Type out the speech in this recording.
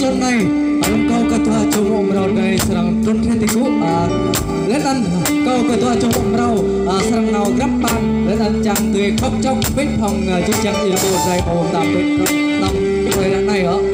lần này ông câu cơ thoa trong ông rau đây serang tuân thiên tiku lên ăn câu cơ thoa trong ông rau serang nào gấp pan lên ăn chẳng tươi khóc trong bếp phòng chút chẳng yêu bộ dày ôm tạm bếp năm thời gian này hả